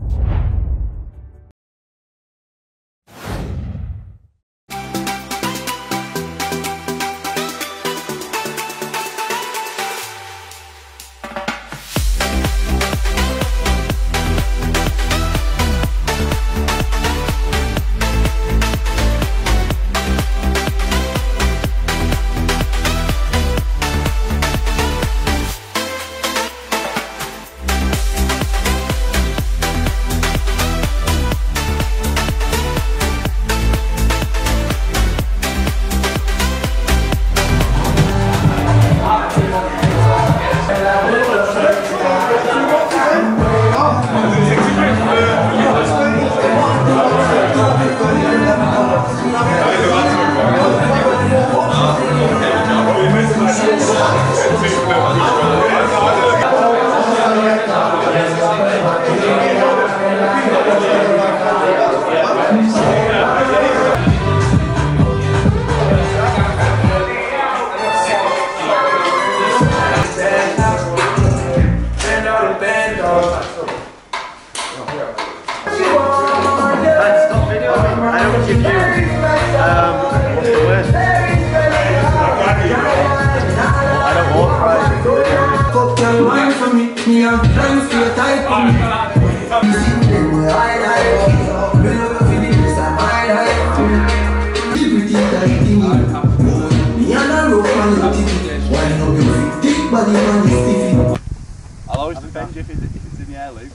I'll always defend you if it's in the air, Luke.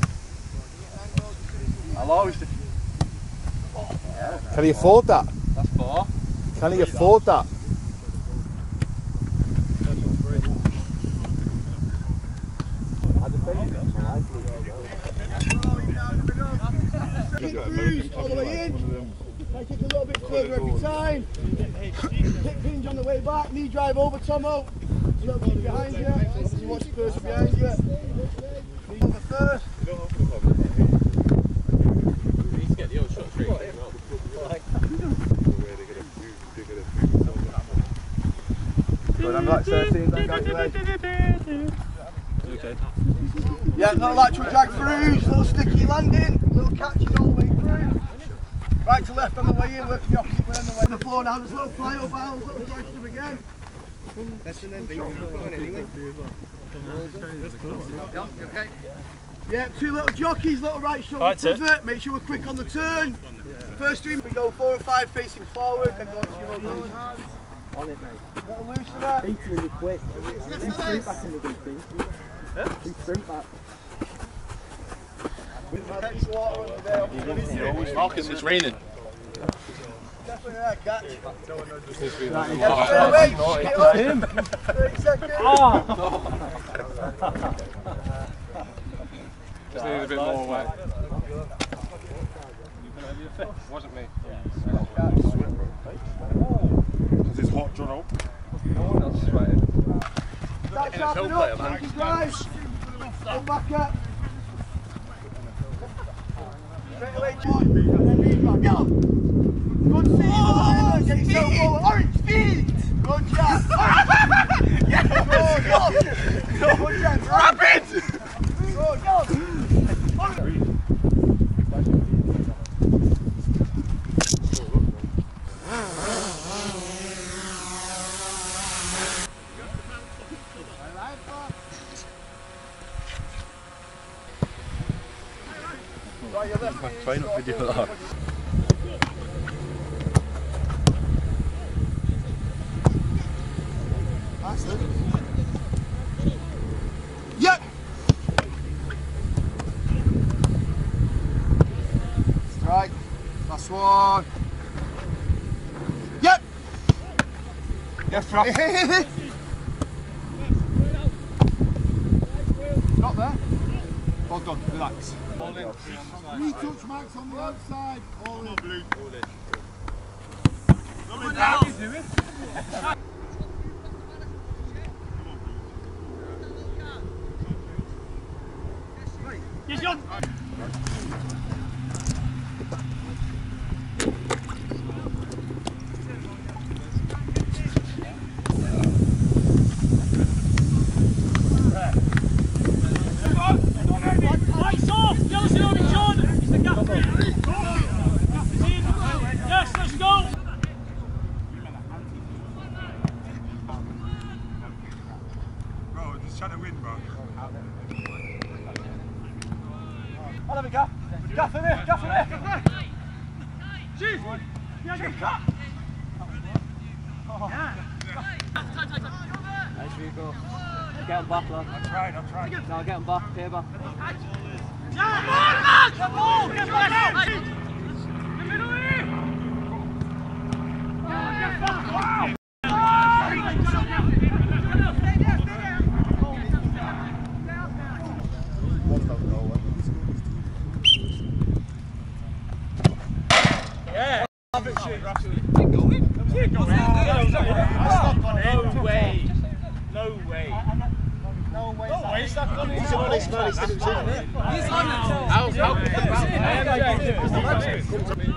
I'll always defend. Can he afford that? That's 4. Can he afford that? All the way in. Make it a little bit further every time. Hip hinge on the way back. Knee drive over, Tomo. Little keep behind you. Obviously watch the person behind you. Knee over first. You need to get the old shot straight as well. Go down back 13, don't go your leg. Okay. Yeah, little lateral drag throughs, little sticky landing, little catches all the way through. Right to left on the way in, left the opposite way on the way to the floor now. There's little fly up bounds, little drag through again. Okay. Yeah, 2 little jockeys, little right shoulder pivot. Make sure we're quick on the turn. First stream, we go 4 and 5 facing forward, then go to your own hands. On it, mate. Little loosener. He's really quick. He's straight back in the big thing. He's straight back. Catch water under there. Marcus, it's raining. Definitely that catch. It's him. 30 seconds. Just needed a bit more weight. Wasn't me. Because it's hot, John. No one else is waiting. Start sharpening up, so you can drive. Come back up. Straight away, John. And then lead back. Go! Good seat. Get yourself forward. Orange, speed! Good job. Go! Good job. Rapid! Go! Try not video that. Yep! Strike. Last one. Yep! Yes, thrust. Not there. Well done, relax. Retouch marks on the outside. All in. Blue. Yes, John. Lights off! Jealousy on John! I'll have a gaff. Gaff for me, gaff for me. Shoot! Cut! Nice Rico. Get him back, lad. I'm trying. No, get him back, pay back. Get ball! Get back! Wow! Yeah. No way. No way. No way. No way. Stuck on it. He's on his man. He's on it. He's on it.